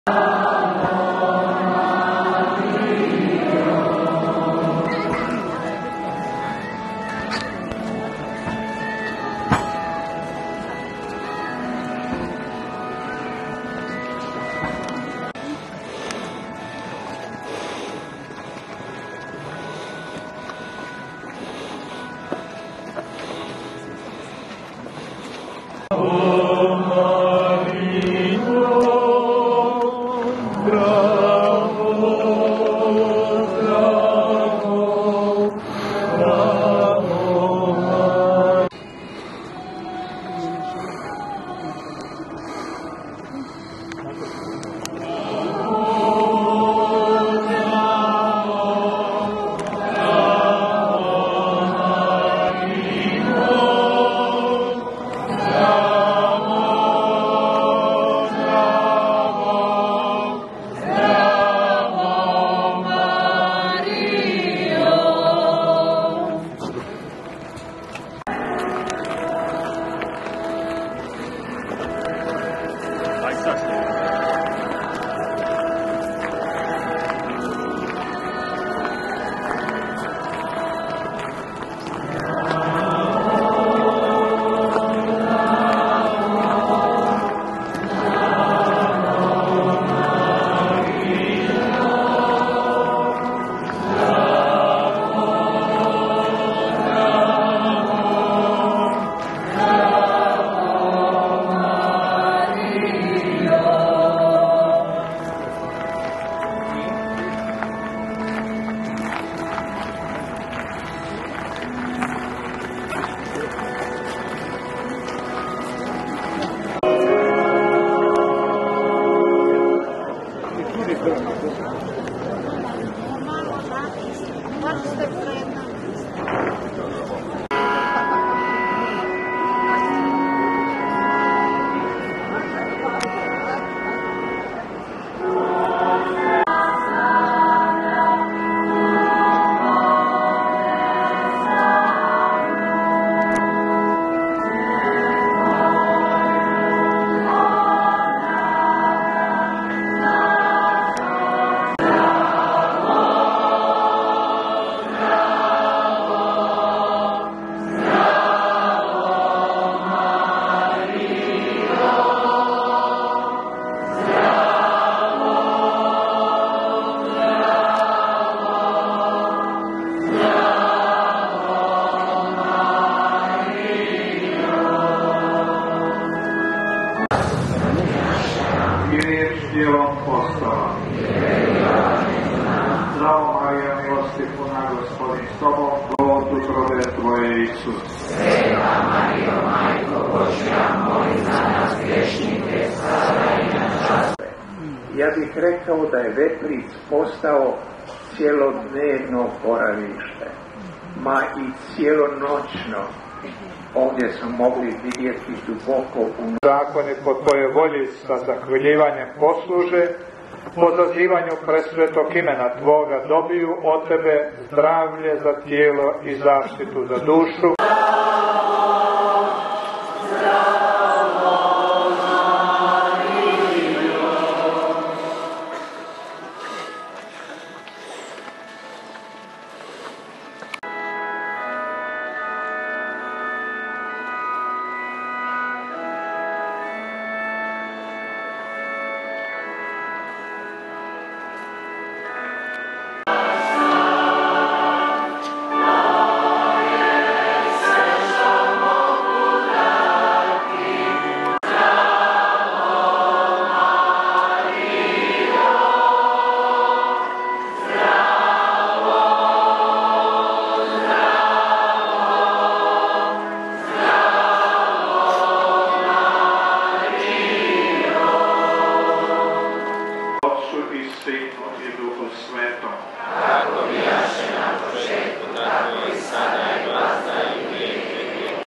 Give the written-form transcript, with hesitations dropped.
djelom postava. Zdravo Marija, milosti puna, Gospodin s tobom, plod utrobe tvoje Isus. Sveta Marijo, Majko Božja, moli za nas grešnike, sada i na čas. Ja bih rekao da je Vepric postao cijelodnevno boravište, ma i cijelonoćno. Ovdje smo mogli vidjeti duboko u zakoni po tvojoj volji sa zahvaljivanjem posluže, po zazivanju presvetog imena Tvoga dobiju od tebe zdravlje za tijelo i zaštitu za dušu.